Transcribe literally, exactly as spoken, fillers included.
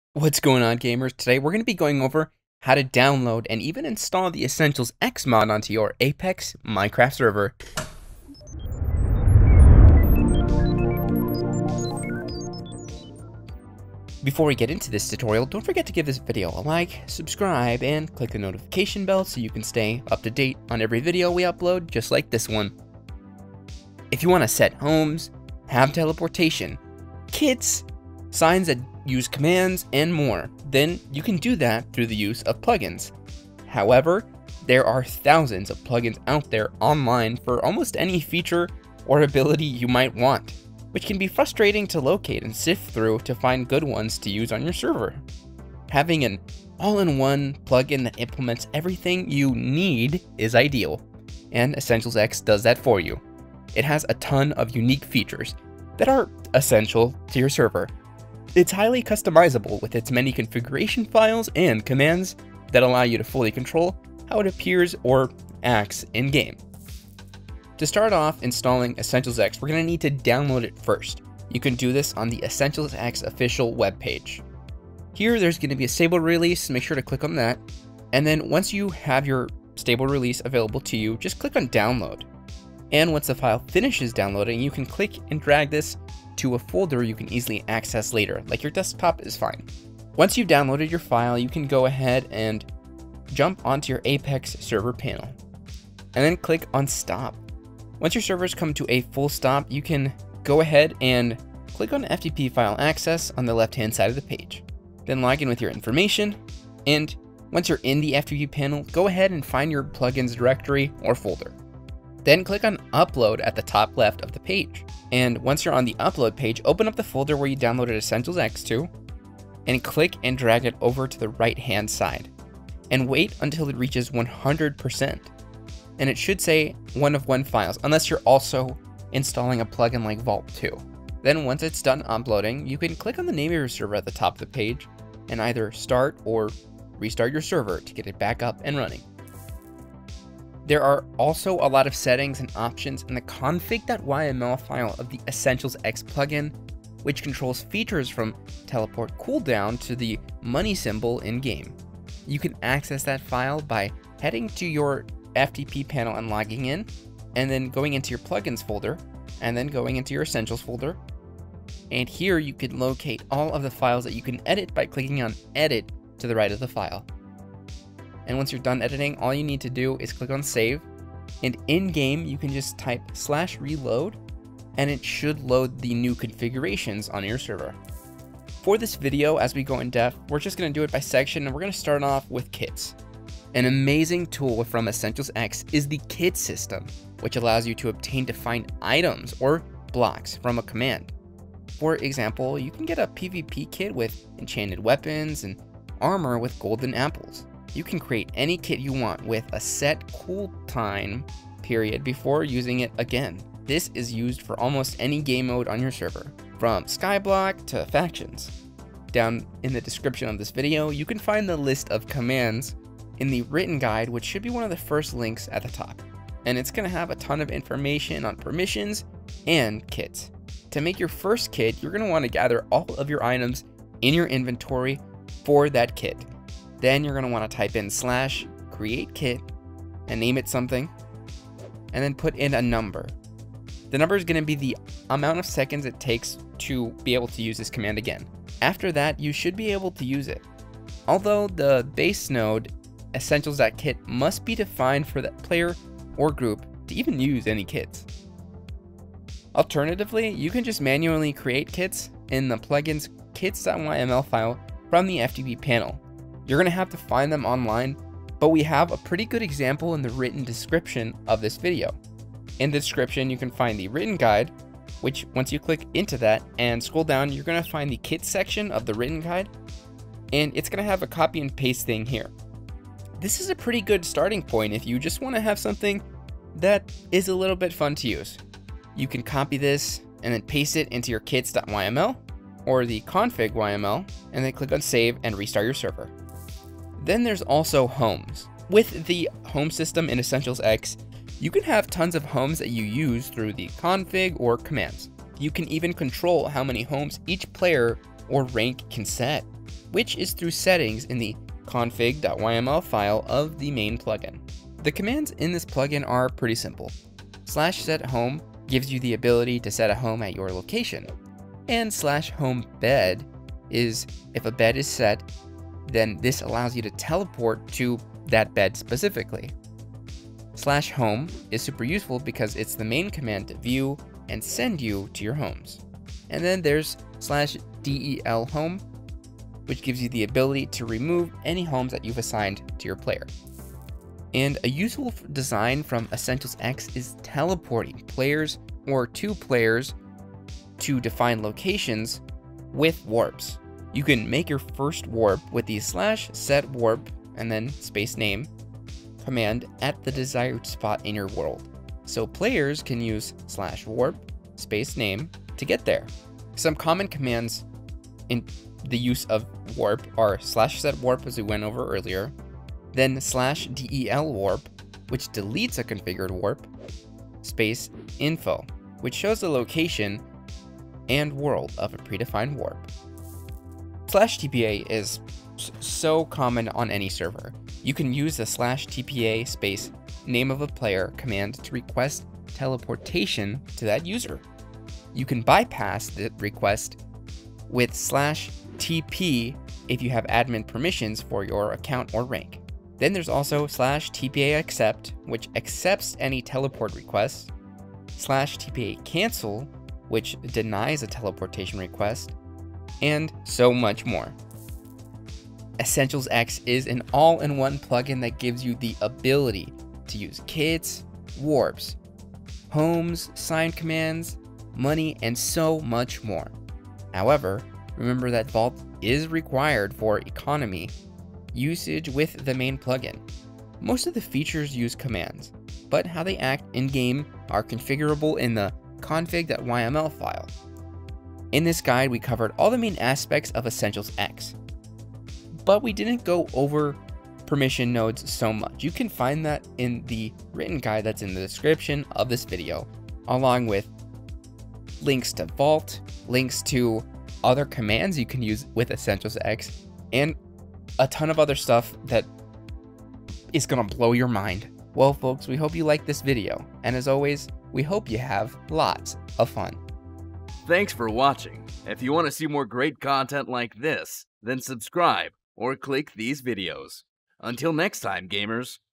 What's going on, gamers? Today we're going to be going over how to download and even install the Essentials X mod onto your Apex Minecraft server. Before we get into this tutorial, don't forget to give this video a like, subscribe, and click the notification bell so you can stay up to date on every video we upload, just like this one. If you want to set homes, have teleportation, kits, signs that use commands, and more, then you can do that through the use of plugins. However, there are thousands of plugins out there online for almost any feature or ability you might want, which can be frustrating to locate and sift through to find good ones to use on your server. Having an all-in-one plugin that implements everything you need is ideal, and Essentials X does that for you. It has a ton of unique features that are essential to your server. It's highly customizable with its many configuration files and commands that allow you to fully control how it appears or acts in-game. To start off installing Essentials X, we're going to need to download it first. You can do this on the Essentials X official webpage. Here there's going to be a stable release, make sure to click on that. And then once you have your stable release available to you, just click on download. And once the file finishes downloading, you can click and drag this to a folder you can easily access later, like your desktop is fine. Once you've downloaded your file, you can go ahead and jump onto your Apex server panel, and then click on stop. Once your servers come to a full stop, you can go ahead and click on F T P file access on the left hand side of the page. Then log in with your information, and once you're in the F T P panel, go ahead and find your plugins directory or folder. Then click on upload at the top left of the page. And once you're on the upload page, open up the folder where you downloaded Essentials X to, and click and drag it over to the right hand side. And wait until it reaches one hundred percent. And it should say one of one files, unless you're also installing a plugin like Vault two. Then once it's done uploading, you can click on the name of your server at the top of the page, and either start or restart your server to get it back up and running. There are also a lot of settings and options in the config.yml file of the Essentials X plugin, which controls features from teleport cooldown to the money symbol in-game. You can access that file by heading to your F T P panel and logging in, and then going into your plugins folder, and then going into your Essentials folder. And here you can locate all of the files that you can edit by clicking on Edit to the right of the file. And once you're done editing, all you need to do is click on save, and in-game you can just type slash reload, and it should load the new configurations on your server. For this video, as we go in depth, we're just going to do it by section, and we're going to start off with kits. An amazing tool from Essentials X is the kit system, which allows you to obtain defined items or blocks from a command. For example, you can get a PvP kit with enchanted weapons and armor with golden apples. You can create any kit you want with a set cooldown period before using it again. This is used for almost any game mode on your server, from Skyblock to factions. Down in the description of this video, you can find the list of commands in the written guide, which should be one of the first links at the top. And it's going to have a ton of information on permissions and kits. To make your first kit, you're going to want to gather all of your items in your inventory for that kit. Then you're going to want to type in slash create kit and name it something, and then put in a number. The number is going to be the amount of seconds it takes to be able to use this command again. After that, you should be able to use it. Although the base node essentials.kit must be defined for that player or group to even use any kits. Alternatively, you can just manually create kits in the plugin's kits.yml file from the F T P panel. You're going to have to find them online, but we have a pretty good example in the written description of this video. In the description, you can find the written guide, which once you click into that and scroll down, you're going to find the kit section of the written guide, and it's going to have a copy and paste thing here. This is a pretty good starting point if you just want to have something that is a little bit fun to use. You can copy this and then paste it into your kits.yml or the config.yml, and then click on save and restart your server. Then there's also homes. With the home system in Essentials X, you can have tons of homes that you use through the config or commands. You can even control how many homes each player or rank can set, which is through settings in the config.yml file of the main plugin. The commands in this plugin are pretty simple. Slash set home gives you the ability to set a home at your location, and slash home bed is if a bed is set, then this allows you to teleport to that bed specifically. Slash home is super useful because it's the main command to view and send you to your homes. And then there's slash del home, which gives you the ability to remove any homes that you've assigned to your player. And a useful design from Essentials X is teleporting players or two players to defined locations with warps. You can make your first warp with the slash set warp and then space name command at the desired spot in your world. So players can use slash warp space name to get there. Some common commands in the use of warp are slash set warp, as we went over earlier, then slash del warp, which deletes a configured warp, space info, which shows the location and world of a predefined warp. Slash T P A is so common on any server. You can use the slash T P A space name of a player command to request teleportation to that user. You can bypass the request with slash T P if you have admin permissions for your account or rank. Then there's also slash T P A accept, which accepts any teleport requests, slash T P A cancel, which denies a teleportation request, and so much more. Essentials X is an all-in-one plugin that gives you the ability to use kits, warps, homes, sign commands, money, and so much more. However, remember that Vault is required for economy usage with the main plugin. Most of the features use commands, but how they act in-game are configurable in the config.yml file. In this guide, we covered all the main aspects of Essentials X, but we didn't go over permission nodes so much. You can find that in the written guide that's in the description of this video, along with links to Vault, links to other commands you can use with Essentials X, and a ton of other stuff that is gonna blow your mind. Well, folks, we hope you liked this video, and as always, we hope you have lots of fun. Thanks for watching. If you want to see more great content like this, then subscribe or click these videos. Until next time, gamers.